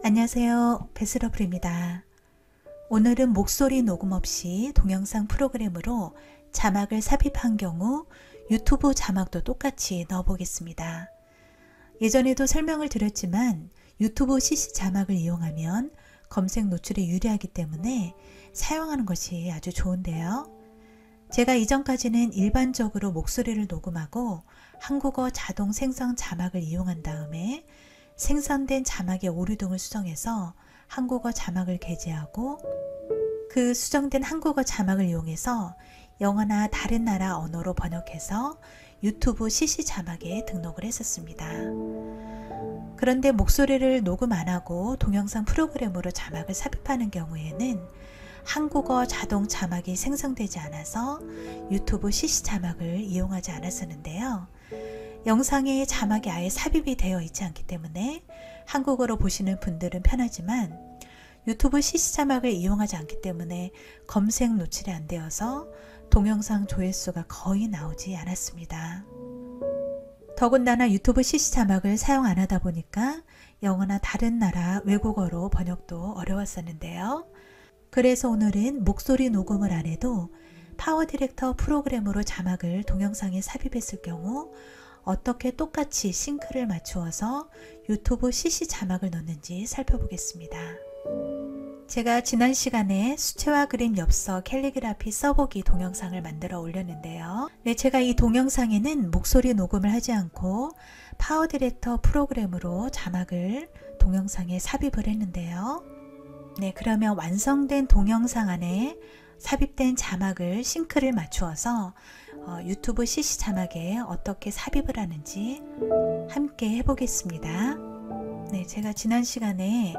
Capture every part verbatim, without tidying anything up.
안녕하세요. 베스러블입니다. 오늘은 목소리 녹음 없이 동영상 프로그램으로 자막을 삽입한 경우 유튜브 자막도 똑같이 넣어보겠습니다. 예전에도 설명을 드렸지만 유튜브 씨씨 자막을 이용하면 검색 노출에 유리하기 때문에 사용하는 것이 아주 좋은데요. 제가 이전까지는 일반적으로 목소리를 녹음하고 한국어 자동 생성 자막을 이용한 다음에 생성된 자막의 오류 등을 수정해서 한국어 자막을 게재하고 그 수정된 한국어 자막을 이용해서 영어나 다른 나라 언어로 번역해서 유튜브 씨씨 자막에 등록을 했었습니다. 그런데 목소리를 녹음 안 하고 동영상 프로그램으로 자막을 삽입하는 경우에는 한국어 자동 자막이 생성되지 않아서 유튜브 씨씨 자막을 이용하지 않았었는데요. 영상에 자막이 아예 삽입이 되어 있지 않기 때문에 한국어로 보시는 분들은 편하지만 유튜브 씨씨 자막을 이용하지 않기 때문에 검색 노출이 안 되어서 동영상 조회수가 거의 나오지 않았습니다. 더군다나 유튜브 씨씨 자막을 사용 안 하다 보니까 영어나 다른 나라 외국어로 번역도 어려웠었는데요. 그래서 오늘은 목소리 녹음을 안 해도 파워 디렉터 프로그램으로 자막을 동영상에 삽입했을 경우 어떻게 똑같이 싱크를 맞추어서 유튜브 씨씨 자막을 넣는지 살펴보겠습니다. 제가 지난 시간에 수채화 그림 엽서 캘리그라피 써보기 동영상을 만들어 올렸는데요. 네, 제가 이 동영상에는 목소리 녹음을 하지 않고 파워 디렉터 프로그램으로 자막을 동영상에 삽입을 했는데요. 네, 그러면 완성된 동영상 안에 삽입된 자막을 싱크를 맞추어서 어, 유튜브 씨씨 자막에 어떻게 삽입을 하는지 함께 해보겠습니다. 네, 제가 지난 시간에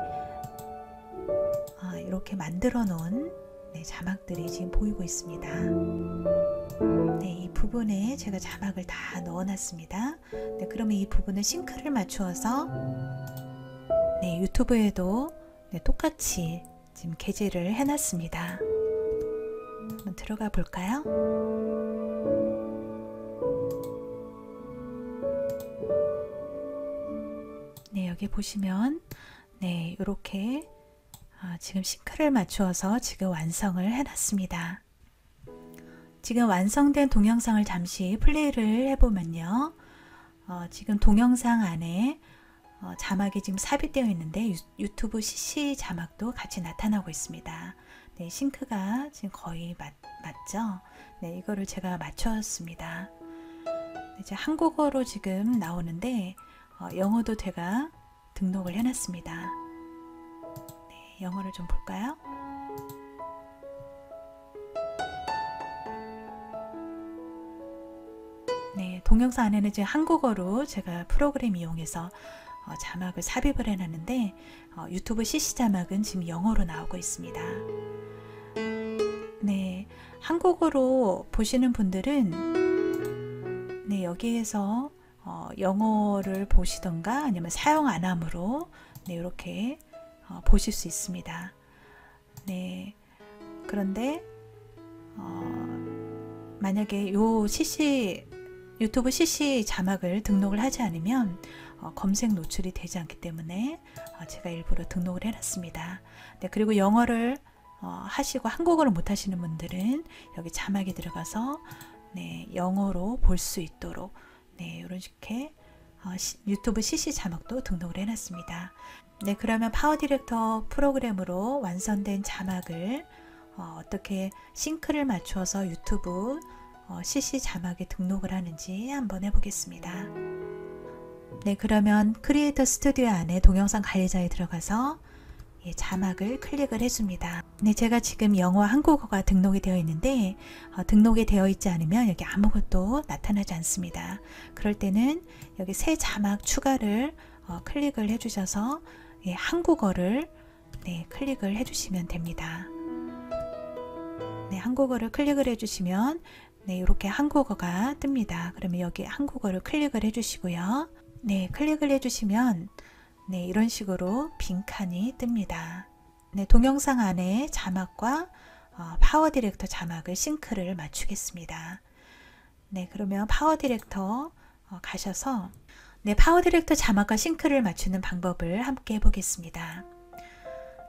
어, 이렇게 만들어 놓은 네, 자막들이 지금 보이고 있습니다. 네, 이 부분에 제가 자막을 다 넣어 놨습니다. 네, 그러면 이 부분을 싱크를 맞추어서 네, 유튜브에도 네, 똑같이 지금 게재를 해 놨습니다. 한번 들어가 볼까요? 네, 여기 보시면 네, 이렇게 어, 지금 싱크를 맞추어서 지금 완성을 해놨습니다. 지금 완성된 동영상을 잠시 플레이를 해보면요. 어, 지금 동영상 안에 어, 자막이 지금 삽입되어 있는데 유, 유튜브 씨씨 자막도 같이 나타나고 있습니다. 네, 싱크가 지금 거의 맞, 맞죠? 네, 이거를 제가 맞췄습니다. 이제 한국어로 지금 나오는데 어, 영어도 제가 등록을 해놨습니다. 네, 영어를 좀 볼까요? 네, 동영상 안에는 지금 한국어로 제가 프로그램 이용해서 어, 자막을 삽입을 해놨는데 어, 유튜브 씨씨 자막은 지금 영어로 나오고 있습니다. 네, 한국어로 보시는 분들은 네, 여기에서 어, 영어를 보시던가 아니면 사용 안 함으로 네, 이렇게 어, 보실 수 있습니다. 네, 그런데 어, 만약에 요 씨씨 유튜브 씨씨 자막을 등록을 하지 않으면 어, 검색 노출이 되지 않기 때문에 어, 제가 일부러 등록을 해놨습니다. 네, 그리고 영어를 어, 하시고 한국어를 못 하시는 분들은 여기 자막에 들어가서 네, 영어로 볼 수 있도록 네, 이렇게 어, 시, 유튜브 씨씨 자막도 등록을 해놨습니다. 네, 그러면 파워 디렉터 프로그램으로 완성된 자막을 어, 어떻게 싱크를 맞추어서 유튜브 어, 씨씨 자막에 등록을 하는지 한번 해보겠습니다. 네, 그러면 크리에이터 스튜디오 안에 동영상 관리자에 들어가서 예, 자막을 클릭을 해줍니다. 네, 제가 지금 영어와 한국어가 등록이 되어 있는데 어, 등록이 되어 있지 않으면 여기 아무것도 나타나지 않습니다. 그럴 때는 여기 새 자막 추가를 어, 클릭을 해주셔서 예, 한국어를 네, 클릭을 해주시면 됩니다. 네, 한국어를 클릭을 해주시면 네, 이렇게 한국어가 뜹니다. 그러면 여기 한국어를 클릭을 해주시고요. 네, 클릭을 해주시면 네, 이런 식으로 빈칸이 뜹니다. 네, 동영상 안에 자막과 어, 파워 디렉터 자막을 싱크를 맞추겠습니다. 네, 그러면 파워 디렉터 어, 가셔서 네, 파워 디렉터 자막과 싱크를 맞추는 방법을 함께 해보겠습니다.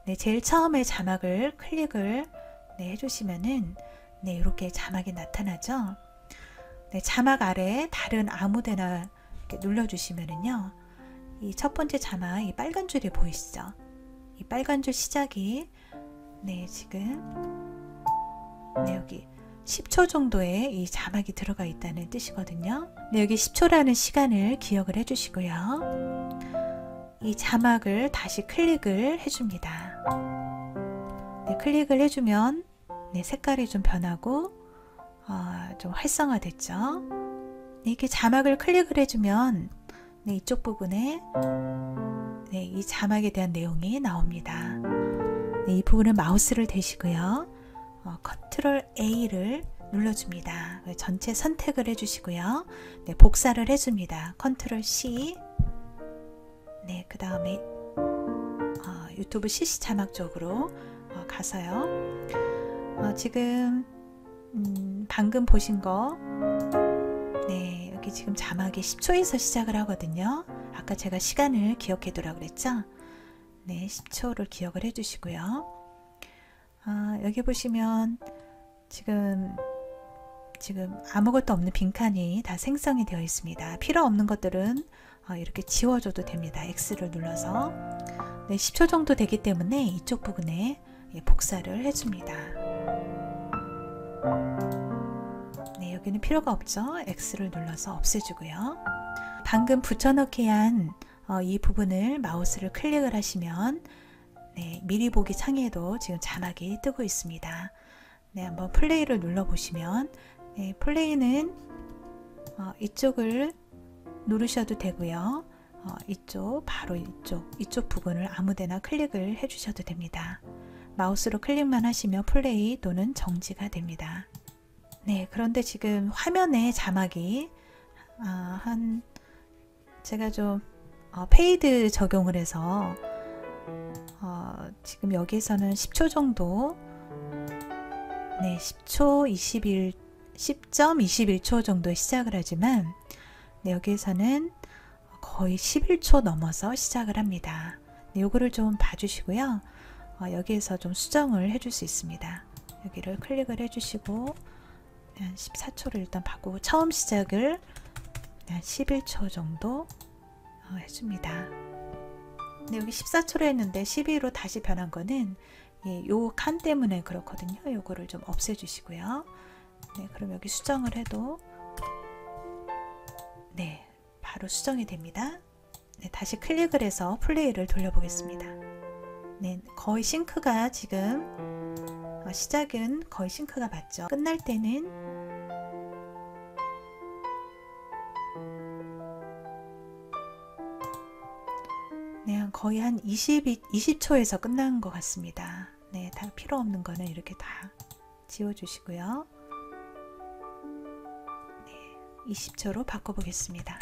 네, 제일 처음에 자막을 클릭을 네, 해주시면은 네, 이렇게 자막이 나타나죠. 네, 자막 아래 다른 아무데나 이렇게 눌러주시면은요, 이 첫 번째 자막, 이 빨간 줄이 보이시죠? 이 빨간 줄 시작이 네, 지금 네, 여기 십 초 정도의 이 자막이 들어가 있다는 뜻이거든요. 네, 여기 십 초라는 시간을 기억을 해주시고요. 이 자막을 다시 클릭을 해줍니다. 네, 클릭을 해주면 네, 색깔이 좀 변하고 어, 좀 활성화됐죠. 네, 이렇게 자막을 클릭을 해주면 네, 이쪽 부분에 네, 이 자막에 대한 내용이 나옵니다. 네, 이 부분은 마우스를 대시고요. 어, 컨트롤 A를 눌러줍니다. 전체 선택을 해주시고요. 네, 복사를 해줍니다. 컨트롤 C. 네, 그 다음에 어, 유튜브 씨씨 자막 쪽으로 어, 가서요. 어, 지금 음, 방금 보신 거, 네, 여기 지금 자막이 십 초에서 시작을 하거든요. 아까 제가 시간을 기억해 두라고 그랬죠. 네, 십 초를 기억을 해 주시고요. 아, 여기 보시면 지금 지금 아무것도 없는 빈칸이 다 생성이 되어 있습니다. 필요 없는 것들은 어, 이렇게 지워줘도 됩니다. X를 눌러서. 네, 십 초 정도 되기 때문에 이쪽 부분에 예, 복사를 해줍니다. 네, 여기는 필요가 없죠. X를 눌러서 없애주고요. 방금 붙여넣기 한 어, 이 부분을 마우스를 클릭을 하시면 네, 미리 보기 창에도 지금 자막이 뜨고 있습니다. 네, 한번 플레이를 눌러 보시면 네, 플레이는 어, 이쪽을 누르셔도 되고요. 어, 이쪽 바로 이쪽 이쪽 부분을 아무데나 클릭을 해 주셔도 됩니다. 마우스로 클릭만 하시면 플레이 또는 정지가 됩니다. 네, 그런데 지금 화면에 자막이 아, 한 제가 좀 어, 페이드 적용을 해서 어, 지금 여기서는 십 초 정도, 네, 십 초, 이십일, 십 점 이십일 초 정도 시작을 하지만 네, 여기에서는 거의 십일 초 넘어서 시작을 합니다. 네, 요거를 좀 봐주시고요. 어, 여기에서 좀 수정을 해줄 수 있습니다. 여기를 클릭을 해주시고 한 십사 초를 일단 바꾸고 처음 시작을 한 십일 초 정도 어, 해줍니다. 네, 여기 십사 초로 했는데 십이로 다시 변한 거는 예, 요 칸 때문에 그렇거든요. 요거를 좀 없애주시고요. 네, 그럼 여기 수정을 해도 네, 바로 수정이 됩니다. 네, 다시 클릭을 해서 플레이를 돌려보겠습니다. 네, 거의 싱크가 지금 어, 시작은 거의 싱크가 맞죠. 끝날 때는 네, 거의 한 이십, 이십 초에서 끝난 것 같습니다. 네, 다 필요 없는 거는 이렇게 다 지워주시고요. 네, 이십 초로 바꿔보겠습니다.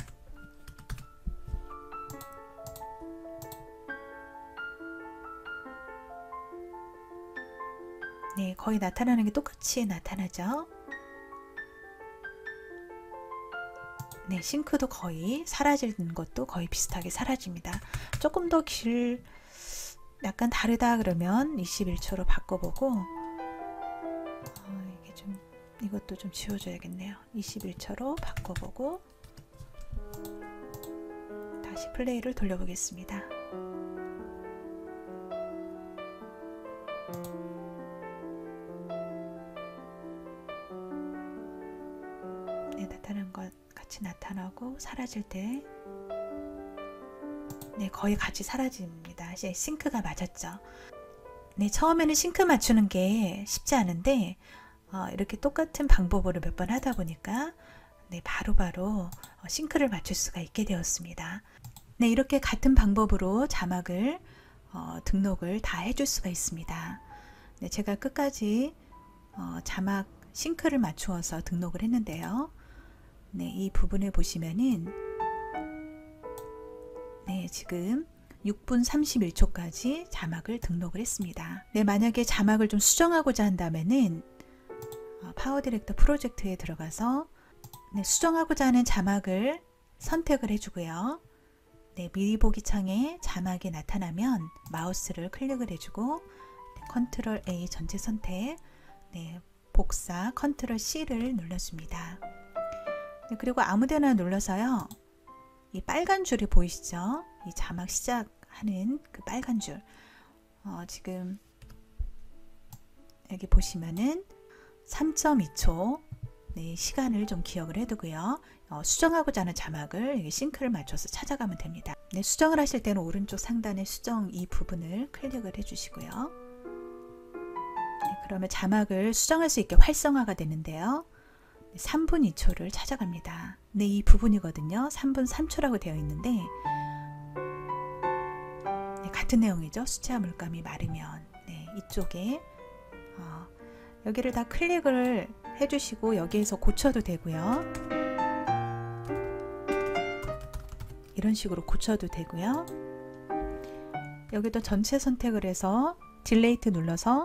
네, 거의 나타나는 게 똑같이 나타나죠. 네, 싱크도 거의 사라지는 것도 거의 비슷하게 사라집니다. 조금 더 길, 약간 다르다 그러면 이십일 초로 바꿔보고 어, 이게 좀 이것도 좀 지워줘야겠네요. 이십일 초로 바꿔보고 다시 플레이를 돌려보겠습니다. 네, 나타난 것 같이 나타나고 사라질 때 네, 거의 같이 사라집니다. 이제 싱크가 맞았죠. 네, 처음에는 싱크 맞추는 게 쉽지 않은데 어, 이렇게 똑같은 방법으로 몇 번 하다 보니까 네, 바로바로 바로 싱크를 맞출 수가 있게 되었습니다. 네, 이렇게 같은 방법으로 자막을 어, 등록을 다 해줄 수가 있습니다. 네, 제가 끝까지 어, 자막 싱크를 맞추어서 등록을 했는데요. 네, 이 부분에 보시면은 네, 지금 육 분 삼십일 초까지 자막을 등록을 했습니다. 네, 만약에 자막을 좀 수정하고자 한다면은 어, 파워 디렉터 프로젝트에 들어가서 네, 수정하고자 하는 자막을 선택을 해주고요. 네, 미리 보기 창에 자막이 나타나면 마우스를 클릭을 해주고 네, 컨트롤 A 전체 선택, 네, 복사 컨트롤 C를 눌러줍니다. 네, 그리고 아무데나 눌러서요. 이 빨간 줄이 보이시죠? 이 자막 시작하는 그 빨간 줄. 어, 지금 여기 보시면은 삼 점 이 초 네, 시간을 좀 기억을 해두고요. 어, 수정하고자 하는 자막을 여기 싱크를 맞춰서 찾아가면 됩니다. 네, 수정을 하실 때는 오른쪽 상단의 수정 이 부분을 클릭을 해주시고요. 네, 그러면 자막을 수정할 수 있게 활성화가 되는데요. 네, 삼 분 이 초를 찾아갑니다. 네, 이 부분이거든요. 삼 분 삼 초라고 되어 있는데 네, 같은 내용이죠. 수채화 물감이 마르면 네, 이쪽에 어, 여기를 다 클릭을 해주시고 여기에서 고쳐도 되고요. 이런 식으로 고쳐도 되고요. 여기도 전체 선택을 해서 딜레이트 눌러서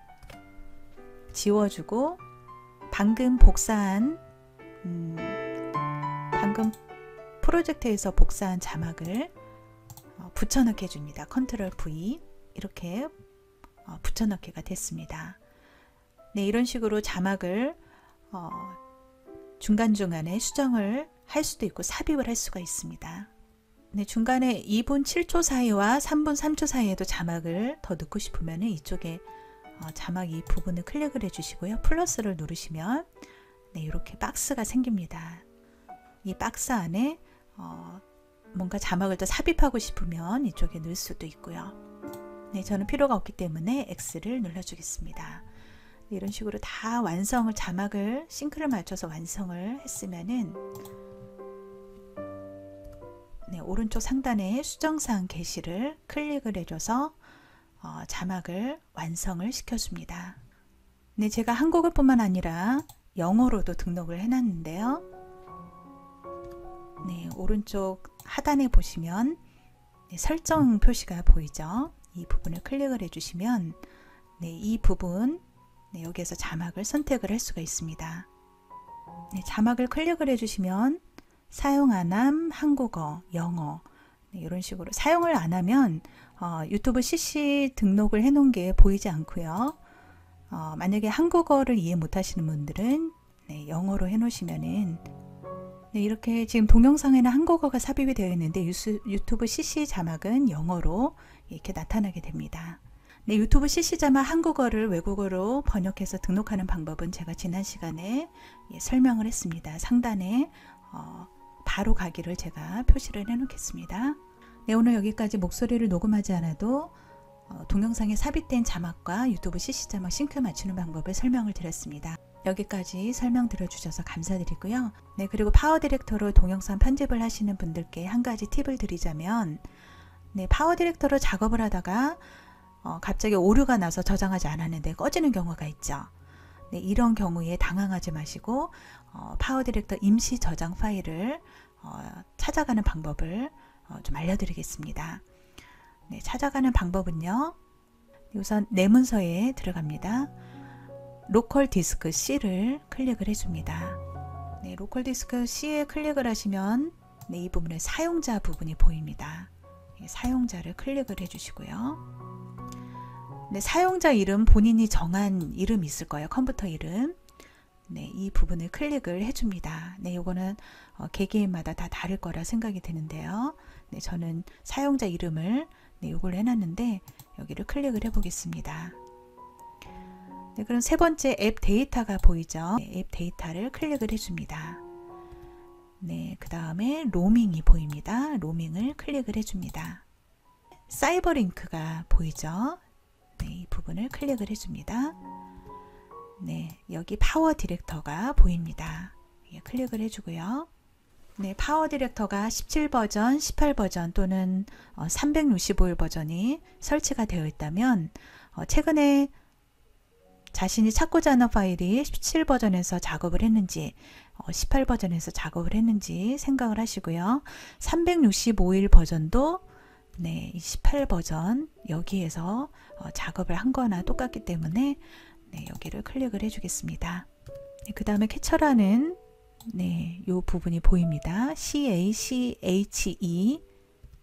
지워주고 방금 복사한 음, 방금 프로젝트에서 복사한 자막을 어, 붙여넣기 해줍니다. 컨트롤 V 이렇게 어, 붙여넣기가 됐습니다. 네, 이런 식으로 자막을 어, 중간중간에 수정을 할 수도 있고 삽입을 할 수가 있습니다. 네, 중간에 이 분 칠 초 사이와 삼 분 삼 초 사이에도 자막을 더 넣고 싶으면 이쪽에 어, 자막 이 부분을 클릭을 해주시고요. 플러스를 누르시면 네, 이렇게 박스가 생깁니다. 이 박스 안에 어, 뭔가 자막을 더 삽입하고 싶으면 이쪽에 넣을 수도 있고요. 네, 저는 필요가 없기 때문에 X를 눌러주겠습니다. 네, 이런 식으로 다 완성을 자막을 싱크를 맞춰서 완성을 했으면은 네, 오른쪽 상단에 수정사항 게시를 클릭을 해줘서 어, 자막을 완성을 시켜줍니다. 네, 제가 한국어뿐만 아니라 영어로도 등록을 해놨는데요. 네, 오른쪽 하단에 보시면 네, 설정 표시가 보이죠? 이 부분을 클릭을 해주시면 네, 이 부분 네, 여기에서 자막을 선택을 할 수가 있습니다. 네, 자막을 클릭을 해주시면 사용 안함, 한국어, 영어 네, 이런 식으로 사용을 안 하면 어, 유튜브 씨씨 등록을 해 놓은 게 보이지 않고요. 어, 만약에 한국어를 이해 못 하시는 분들은 네, 영어로 해 놓으시면은 네, 이렇게 지금 동영상에는 한국어가 삽입이 되어 있는데 유스, 유튜브 씨씨 자막은 영어로 이렇게 나타나게 됩니다. 네, 유튜브 씨씨 자막 한국어를 외국어로 번역해서 등록하는 방법은 제가 지난 시간에 예, 설명을 했습니다. 상단에 어, 바로 가기를 제가 표시를 해 놓겠습니다. 네, 오늘 여기까지 목소리를 녹음하지 않아도 어, 동영상에 삽입된 자막과 유튜브 씨씨 자막 싱크 맞추는 방법을 설명을 드렸습니다. 여기까지 설명 들어주셔서 감사드리고요. 네, 그리고 파워 디렉터로 동영상 편집을 하시는 분들께 한 가지 팁을 드리자면 네, 파워 디렉터로 작업을 하다가 어, 갑자기 오류가 나서 저장하지 않았는데 꺼지는 경우가 있죠. 네, 이런 경우에 당황하지 마시고 어, 파워 디렉터 임시 저장 파일을 어, 찾아가는 방법을 어, 좀 알려드리겠습니다. 네, 찾아가는 방법은요. 우선 내 문서에 들어갑니다. 로컬 디스크 C를 클릭을 해줍니다. 네, 로컬 디스크 C에 클릭을 하시면 네, 이 부분에 사용자 부분이 보입니다. 네, 사용자를 클릭을 해주시고요. 네, 사용자 이름 본인이 정한 이름이 있을 거예요. 컴퓨터 이름. 네, 이 부분을 클릭을 해줍니다. 네, 요거는 어, 개개인마다 다 다를 거라 생각이 드는데요. 네, 저는 사용자 이름을 네, 요걸 해놨는데 여기를 클릭을 해보겠습니다. 네, 그럼 세 번째 앱 데이터가 보이죠? 네, 앱 데이터를 클릭을 해줍니다. 네, 그 다음에 로밍이 보입니다. 로밍을 클릭을 해줍니다. 사이버 링크가 보이죠? 네, 이 부분을 클릭을 해줍니다. 네, 여기 파워 디렉터가 보입니다. 예, 클릭을 해주고요. 네, 파워 디렉터가 십칠 버전, 십팔 버전 또는 어, 삼백육십오 일 버전이 설치가 되어 있다면 어, 최근에 자신이 찾고자 하는 파일이 십칠 버전에서 작업을 했는지 어, 십팔 버전에서 작업을 했는지 생각을 하시고요. 삼백육십오 일 버전도 네, 이 십팔 버전 여기에서 어, 작업을 한 거나 똑같기 때문에 네, 여기를 클릭을 해주겠습니다. 네, 그 다음에 캡처라는 네, 요 부분이 보입니다. C A C H E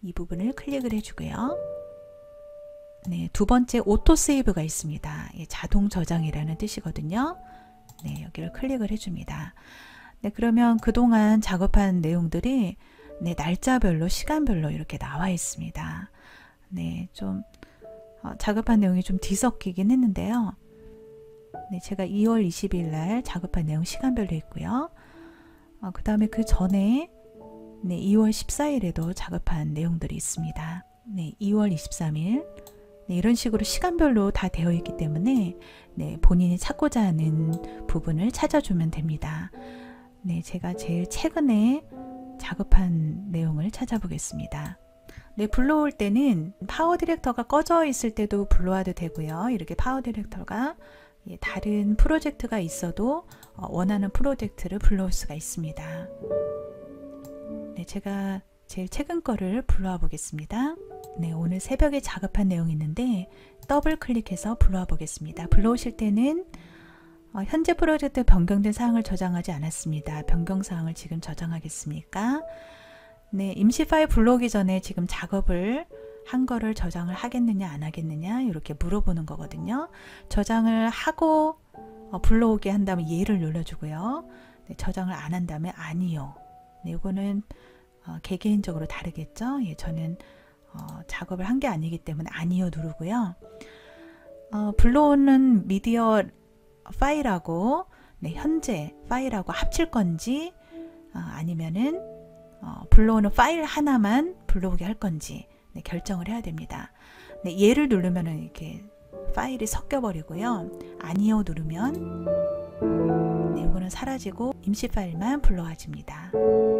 이 부분을 클릭을 해주고요. 네, 두 번째 오토 세이브가 있습니다. 예, 자동 저장이라는 뜻이거든요. 네, 여기를 클릭을 해줍니다. 네, 그러면 그동안 작업한 내용들이 네, 날짜별로 시간별로 이렇게 나와 있습니다. 네, 좀 어, 작업한 내용이 좀 뒤섞이긴 했는데요. 네, 제가 이월 이십일 날 작업한 내용 시간별로 있고요. 어, 그 다음에 그 전에 네, 이월 십사일에도 작업한 내용들이 있습니다. 네, 이월 이십삼일 네, 이런 식으로 시간별로 다 되어 있기 때문에 네, 본인이 찾고자 하는 부분을 찾아주면 됩니다. 네, 제가 제일 최근에 작업한 내용을 찾아보겠습니다. 네, 불러올 때는 파워 디렉터가 꺼져 있을 때도 불러와도 되고요. 이렇게 파워 디렉터가 예, 다른 프로젝트가 있어도 어, 원하는 프로젝트를 불러올 수가 있습니다. 네, 제가 제일 최근 거를 불러와 보겠습니다. 네, 오늘 새벽에 작업한 내용이 있는데 더블 클릭해서 불러와 보겠습니다. 불러오실 때는 어, 현재 프로젝트 변경된 사항을 저장하지 않았습니다. 변경 사항을 지금 저장하겠습니까? 네, 임시 파일 불러오기 전에 지금 작업을 한 거를 저장을 하겠느냐 안 하겠느냐 이렇게 물어보는 거거든요. 저장을 하고 어, 불러오게 한다면 예를 눌러주고요. 네, 저장을 안 한다면 아니요. 네, 이거는 어, 개개인적으로 다르겠죠. 예, 저는 어, 작업을 한 게 아니기 때문에 아니요 누르고요. 어, 불러오는 미디어 파일하고 네, 현재 파일하고 합칠 건지 어, 아니면은 어, 불러오는 파일 하나만 불러오게 할 건지 네, 결정을 해야 됩니다. 네, 얘를 누르면은 이렇게 파일이 섞여 버리고요. 아니요 누르면 네, 이거는 사라지고 임시 파일만 불러와 줍니다.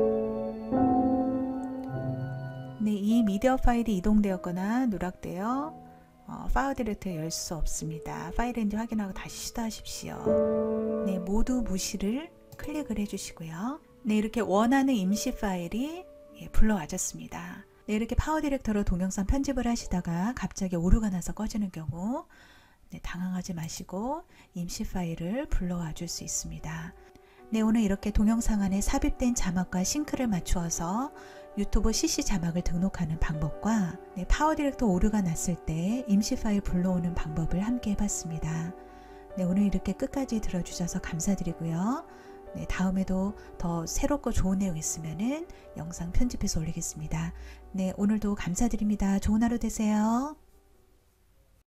네, 이 미디어 파일이 이동되었거나 누락되어 어, 파일 디렉터에 열 수 없습니다. 파일 엔진 확인하고 다시 시도하십시오. 네, 모두 무시를 클릭을 해주시고요. 네, 이렇게 원하는 임시 파일이 예, 불러와졌습니다. 네, 이렇게 파워 디렉터로 동영상 편집을 하시다가 갑자기 오류가 나서 꺼지는 경우 네, 당황하지 마시고 임시 파일을 불러와 줄 수 있습니다. 네, 오늘 이렇게 동영상 안에 삽입된 자막과 싱크를 맞추어서 유튜브 씨씨 자막을 등록하는 방법과 네, 파워 디렉터 오류가 났을 때 임시 파일 불러오는 방법을 함께 해봤습니다. 네, 오늘 이렇게 끝까지 들어주셔서 감사드리고요. 네, 다음에도 더 새롭고 좋은 내용 있으면은 영상 편집해서 올리겠습니다. 네, 오늘도 감사드립니다. 좋은 하루 되세요.